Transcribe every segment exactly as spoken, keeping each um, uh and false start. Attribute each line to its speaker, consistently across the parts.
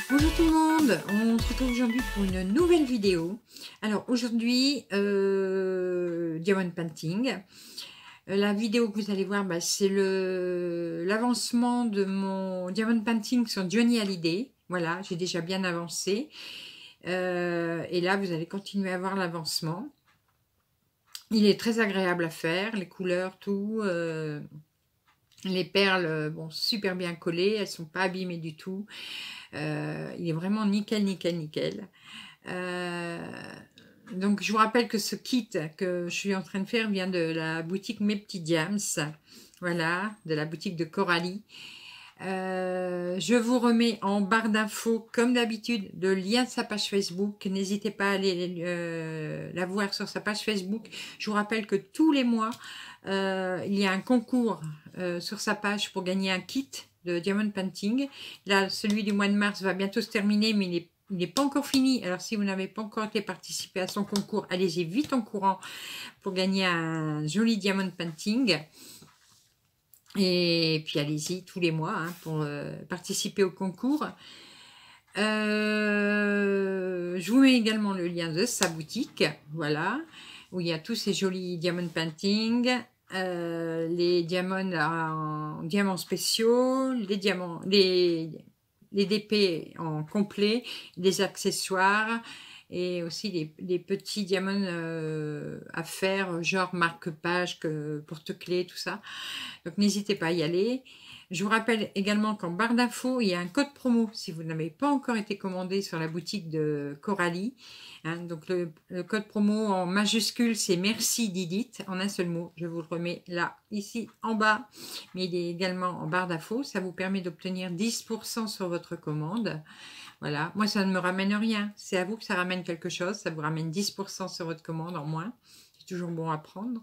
Speaker 1: Bonjour tout le monde, on se retrouve aujourd'hui pour une nouvelle vidéo. Alors aujourd'hui, euh, Diamond Painting. La vidéo que vous allez voir, bah, c'est le l'avancement de mon Diamond Painting sur Johnny Hallyday. Voilà, j'ai déjà bien avancé. Euh, et là, vous allez continuer à voir l'avancement. Il est très agréable à faire, les couleurs, tout. Euh, les perles, bon, super bien collées, elles sont pas abîmées du tout. Euh, il est vraiment nickel, nickel, nickel. Euh, donc, je vous rappelle que ce kit que je suis en train de faire vient de la boutique Mes Petits Diams. Voilà, de la boutique de Coralie. Euh, je vous remets en barre d'infos, comme d'habitude, le lien de sa page Facebook. N'hésitez pas à aller euh, la voir sur sa page Facebook. Je vous rappelle que tous les mois, euh, il y a un concours euh, sur sa page pour gagner un kit de Diamond Painting. Là, celui du mois de mars va bientôt se terminer, mais il est il n'est pas encore fini. Alors, si vous n'avez pas encore été participé à son concours, allez-y vite en courant pour gagner un joli Diamond Painting. Et puis, allez-y tous les mois hein, pour euh, participer au concours. Euh, je vous mets également le lien de sa boutique, voilà, où il y a tous ces jolis Diamond Painting, euh, les diamants en diamants spéciaux, les diamants, les les D P en complet, des accessoires et aussi des, des petits diamants euh, à faire, genre marque-page, porte-clés, tout ça. Donc n'hésitez pas à y aller. Je vous rappelle également qu'en barre d'infos, il y a un code promo si vous n'avez pas encore été commandé sur la boutique de Coralie. Hein, donc le, le code promo en majuscule, c'est merci Didit, en un seul mot. Je vous le remets là, ici, en bas. Mais il est également en barre d'infos. Ça vous permet d'obtenir dix pour cent sur votre commande. Voilà, moi ça ne me ramène rien. C'est à vous que ça ramène quelque chose. Ça vous ramène dix pour cent sur votre commande en moins. C'est toujours bon à prendre.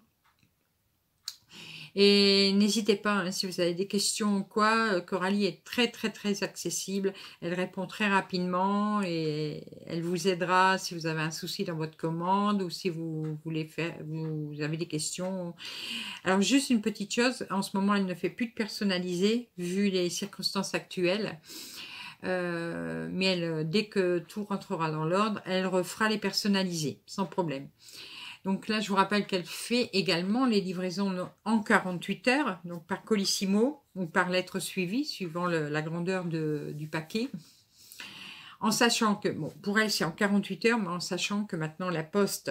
Speaker 1: Et n'hésitez pas, hein, si vous avez des questions ou quoi, Coralie est très très très accessible. Elle répond très rapidement et elle vous aidera si vous avez un souci dans votre commande ou si vous voulez faire, vous avez des questions. Alors juste une petite chose, en ce moment elle ne fait plus de personnalisé vu les circonstances actuelles. Euh, mais elle, dès que tout rentrera dans l'ordre, elle refera les personnalisés sans problème. Donc là, je vous rappelle qu'elle fait également les livraisons en quarante-huit heures, donc par Colissimo ou par lettre suivie, suivant le, la grandeur de, du paquet. En sachant que, bon, pour elle, c'est en quarante-huit heures, mais en sachant que maintenant la Poste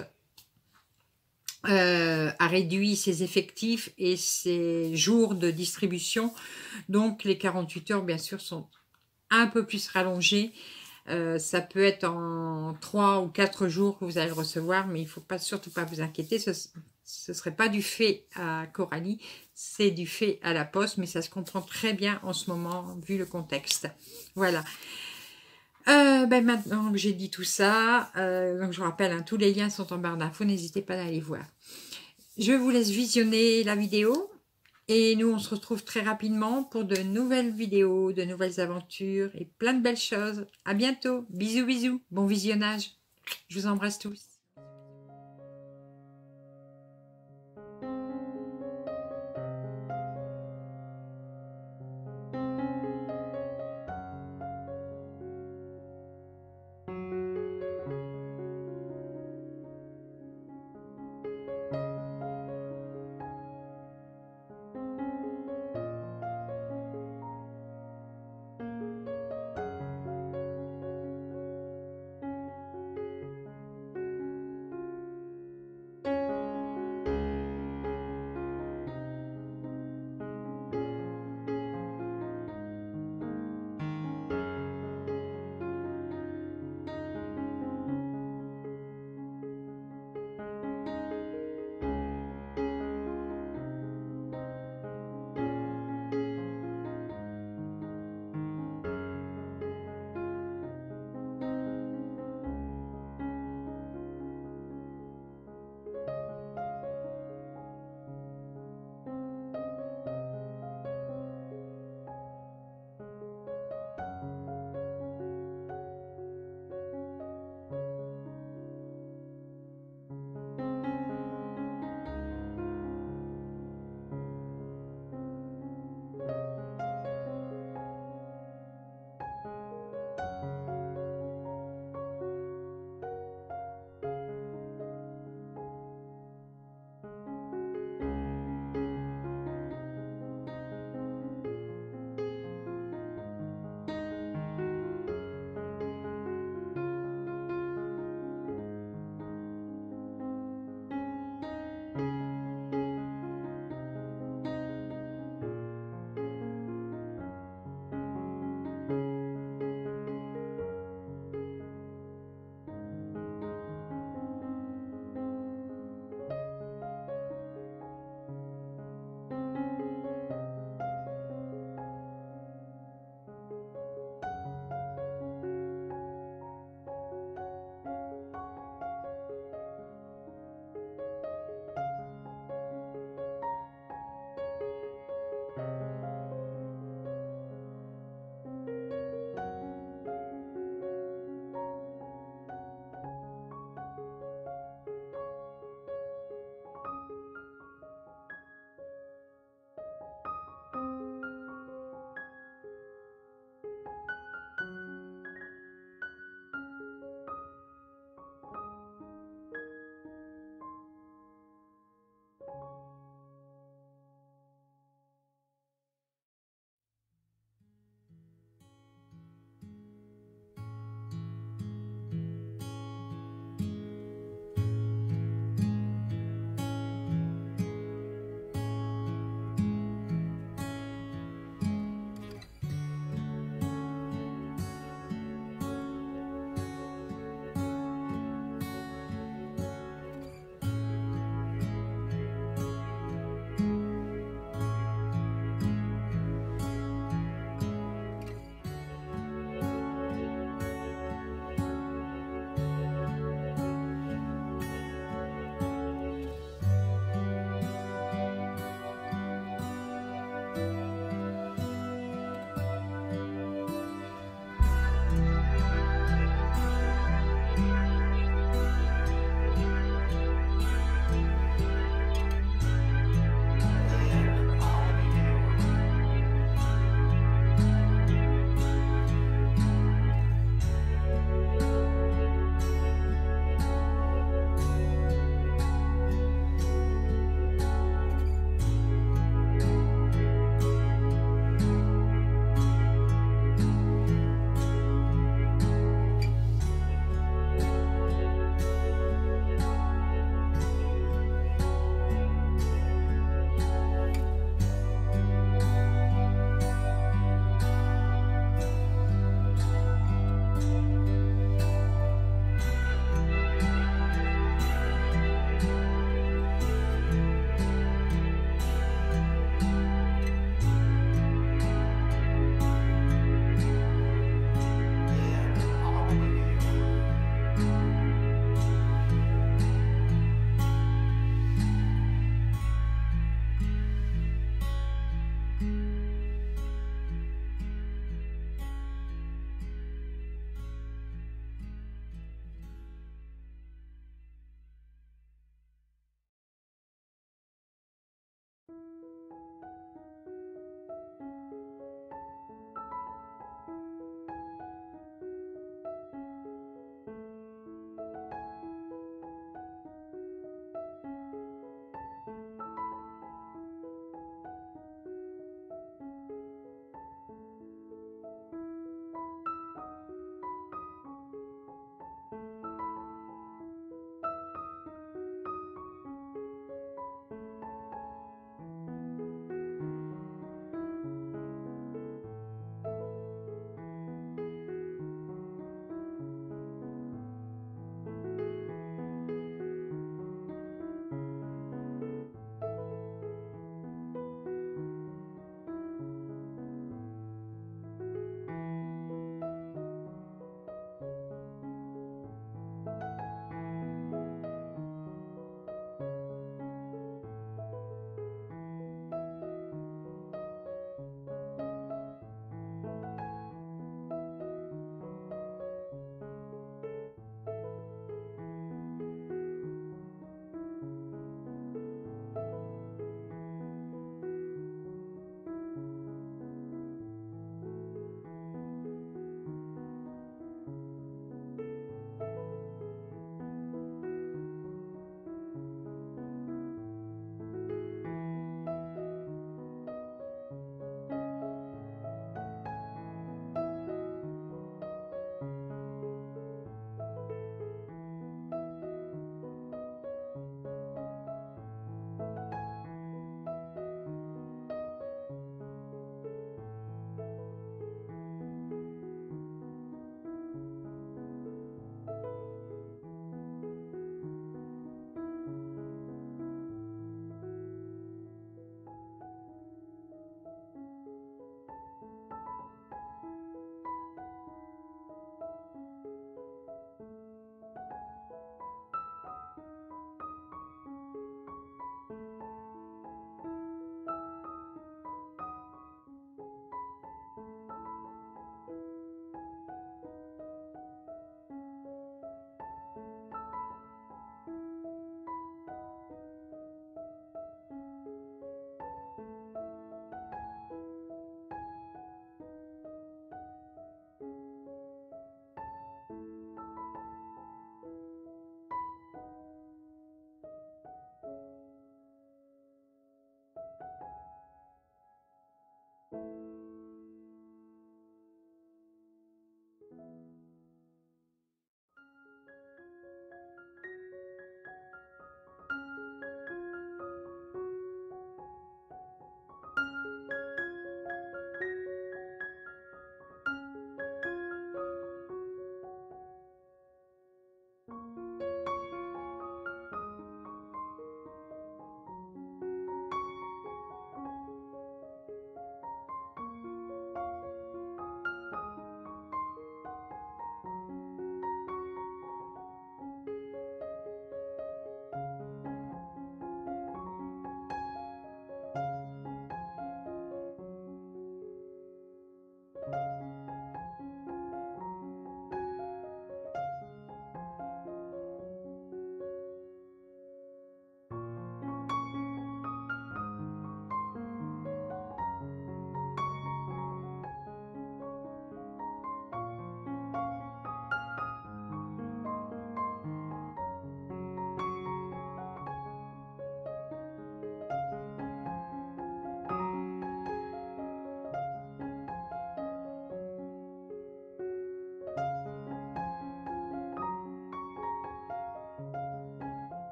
Speaker 1: euh, a réduit ses effectifs et ses jours de distribution. Donc les quarante-huit heures, bien sûr, sont un peu plus rallongées. Euh, ça peut être en trois ou quatre jours que vous allez le recevoir, mais il ne faut pas, surtout pas vous inquiéter. Ce ne serait pas du fait à Coralie, c'est du fait à la Poste, mais ça se comprend très bien en ce moment, vu le contexte. Voilà. Euh, ben maintenant que j'ai dit tout ça, euh, donc je vous rappelle, hein, tous les liens sont en barre d'infos, n'hésitez pas à aller voir. Je vous laisse visionner la vidéo. Et nous, on se retrouve très rapidement pour de nouvelles vidéos, de nouvelles aventures et plein de belles choses. À bientôt. Bisous, bisous. Bon visionnage. Je vous embrasse tous.